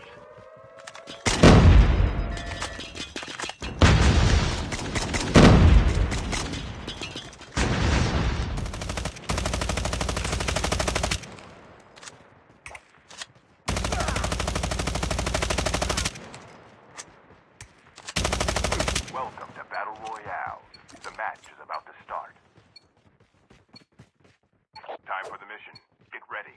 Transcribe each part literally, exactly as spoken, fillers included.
Welcome to Battle Royale. The match is about to start. Time for the mission. Get ready.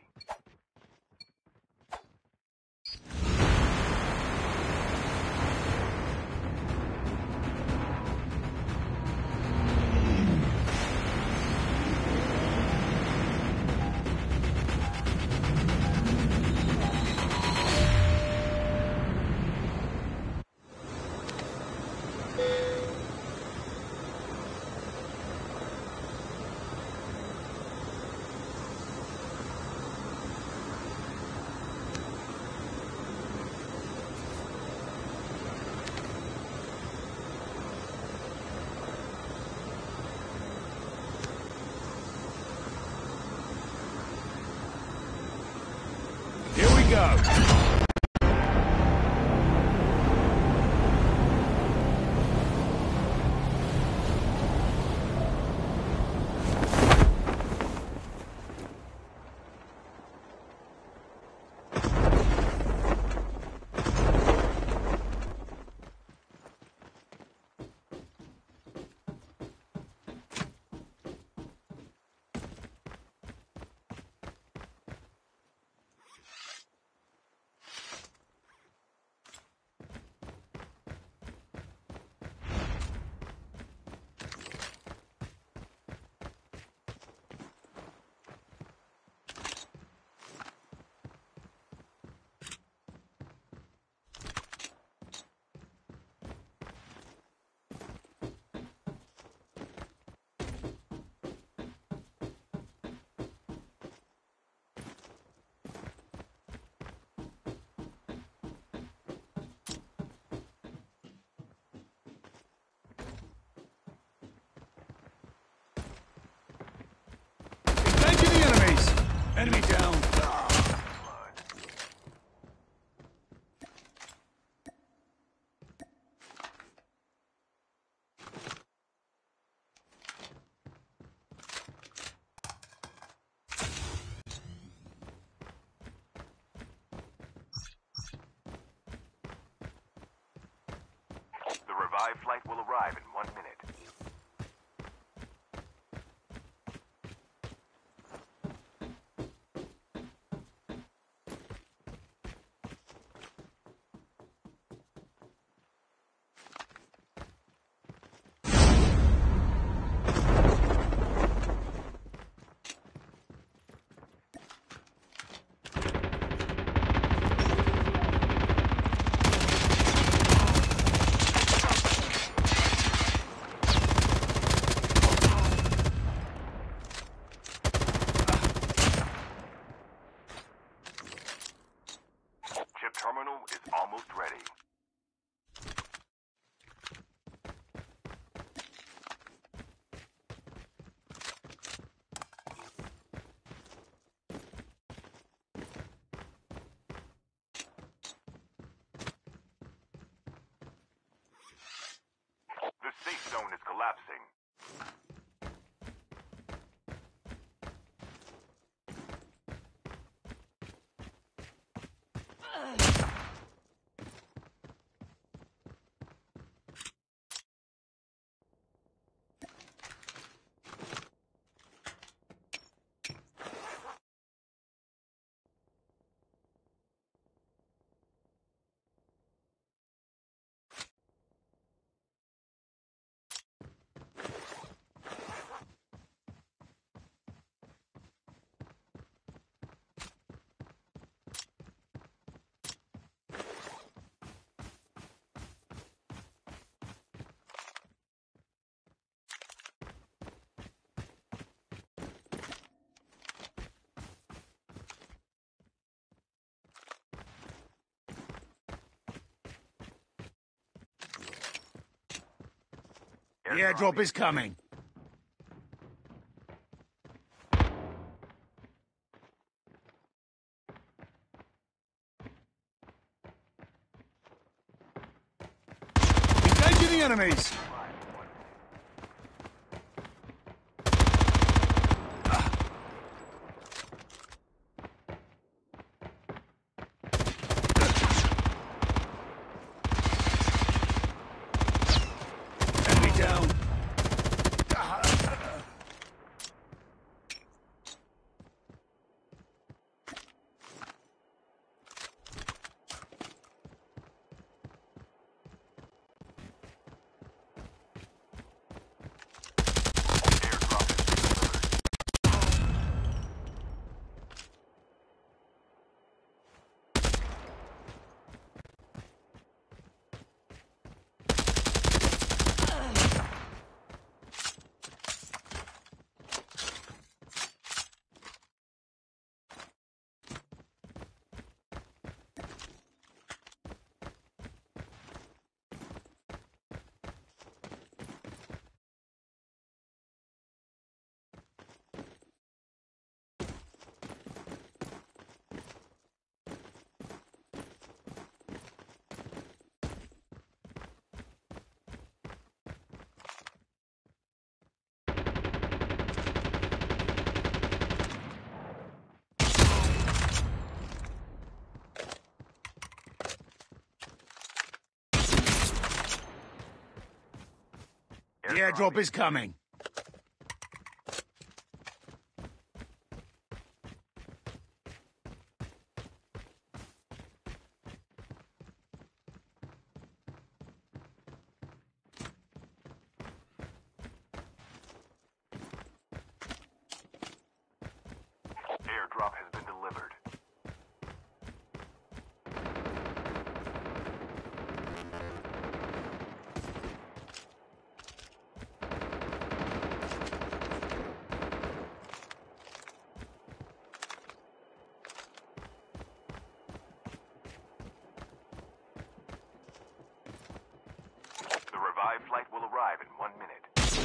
Go. Enemy down. The revived flight will arrive in one minute. Terminal is almost ready. The safe zone is collapsing. The airdrop is coming. Engaging the enemies! Enemy down! The airdrop is coming. Airdrop has been delivered. The revived flight will arrive in one minute.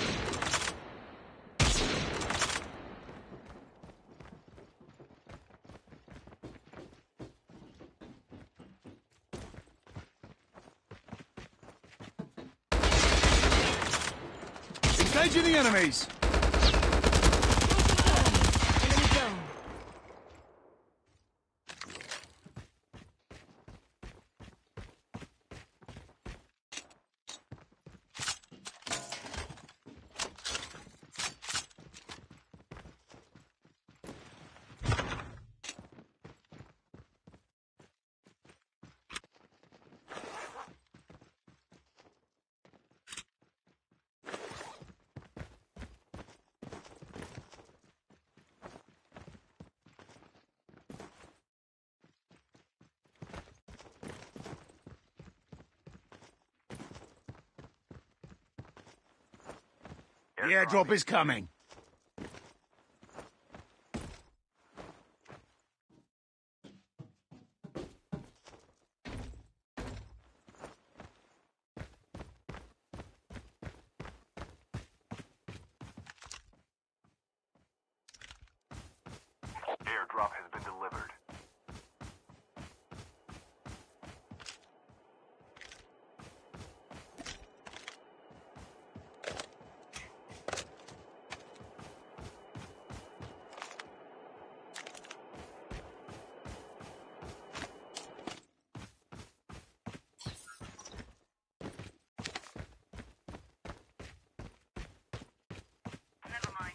Engaging the enemies! Enemy down. The airdrop is coming. Airdrop has been delivered. Never mind.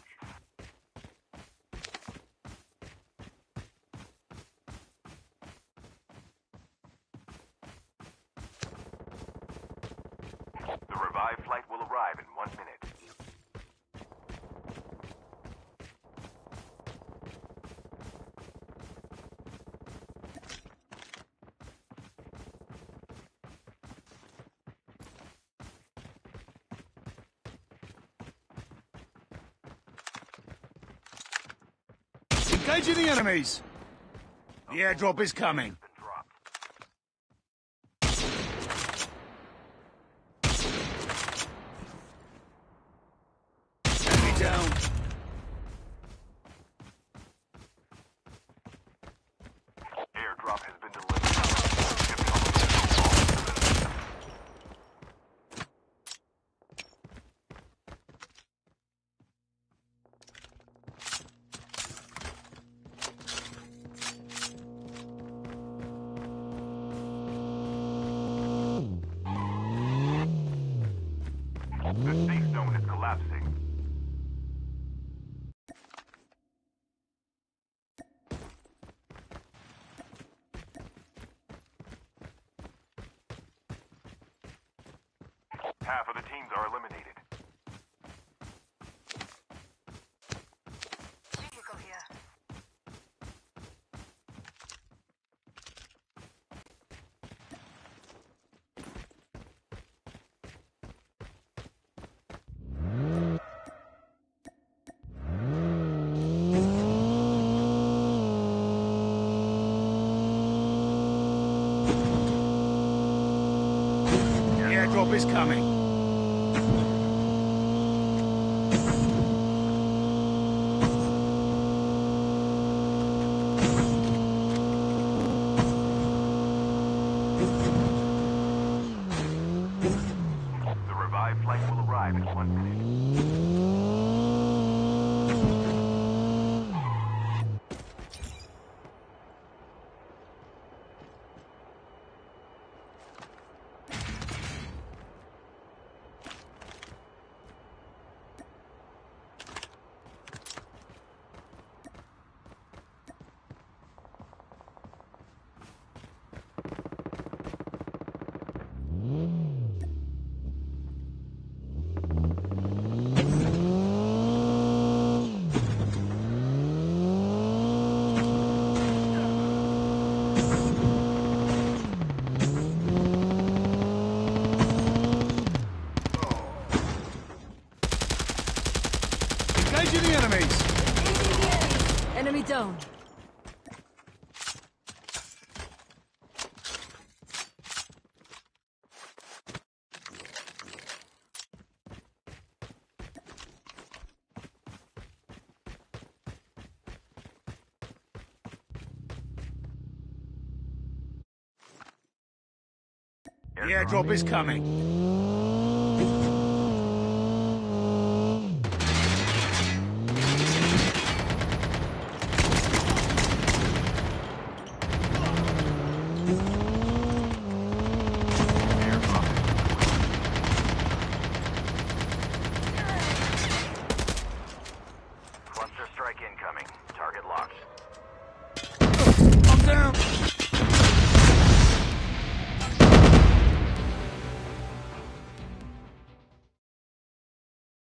The revived flight will arrive in one minute. Engaging the enemies! The airdrop is coming. Been dropped. Enemy down. Airdrop has been delivered. The safe zone is collapsing. Half of the teams are eliminated. Vehicle here. The airdrop is coming. The revived flight will arrive in one minute. Engaging the enemies. Enemy down. The airdrop is coming. Cluster strike incoming. Target locked. I'm down.